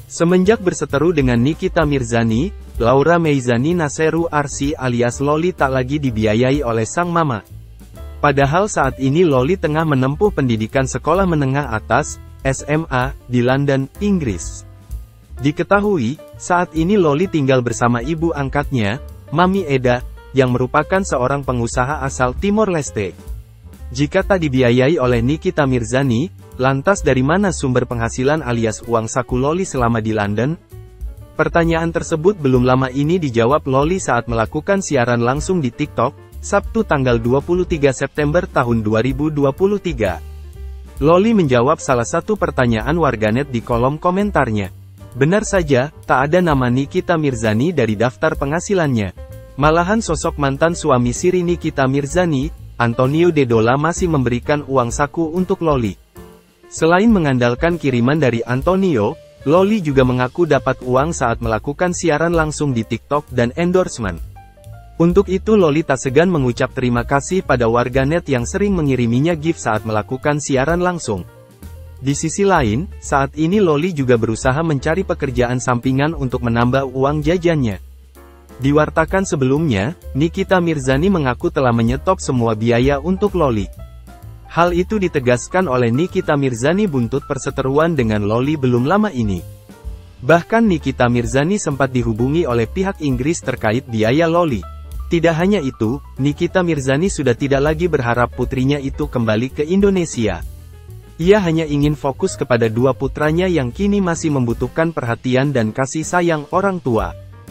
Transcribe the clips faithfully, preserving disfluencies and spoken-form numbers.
Semenjak berseteru dengan Nikita Mirzani, Laura Meizani Naseru Arsi alias Loli tak lagi dibiayai oleh sang mama. Padahal saat ini Loli tengah menempuh pendidikan sekolah menengah atas, S M A, di London, Inggris. Diketahui, saat ini Loli tinggal bersama ibu angkatnya, Mami Eda, yang merupakan seorang pengusaha asal Timor Leste. Jika tak dibiayai oleh Nikita Mirzani, lantas dari mana sumber penghasilan alias uang saku Loli selama di London? Pertanyaan tersebut belum lama ini dijawab Loli saat melakukan siaran langsung di TikTok, Sabtu tanggal dua puluh tiga September tahun dua ribu dua puluh tiga. Loli menjawab salah satu pertanyaan warganet di kolom komentarnya. Benar saja, tak ada nama Nikita Mirzani dari daftar penghasilannya. Malahan sosok mantan suami siri Nikita Mirzani, Antonio De Dola masih memberikan uang saku untuk Loli. Selain mengandalkan kiriman dari Antonio, Loli juga mengaku dapat uang saat melakukan siaran langsung di TikTok dan endorsement. Untuk itu Loli tak segan mengucap terima kasih pada warganet yang sering mengiriminya gift saat melakukan siaran langsung. Di sisi lain, saat ini Loli juga berusaha mencari pekerjaan sampingan untuk menambah uang jajannya. Diwartakan sebelumnya, Nikita Mirzani mengaku telah menyetop semua biaya untuk Loli. Hal itu ditegaskan oleh Nikita Mirzani buntut perseteruan dengan Loli belum lama ini. Bahkan Nikita Mirzani sempat dihubungi oleh pihak Inggris terkait biaya Loli. Tidak hanya itu, Nikita Mirzani sudah tidak lagi berharap putrinya itu kembali ke Indonesia. Ia hanya ingin fokus kepada dua putranya yang kini masih membutuhkan perhatian dan kasih sayang orang tua.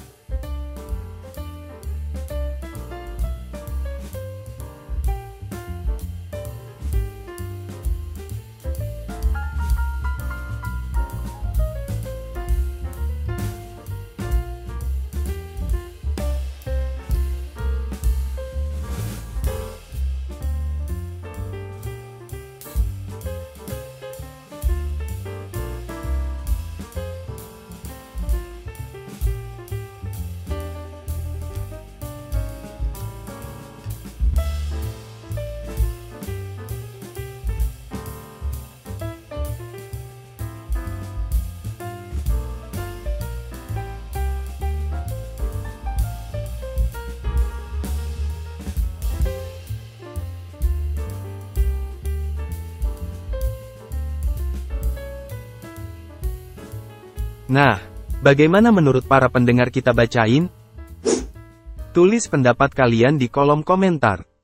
Nah, bagaimana menurut para pendengar kita bacain? Tulis pendapat kalian di kolom komentar.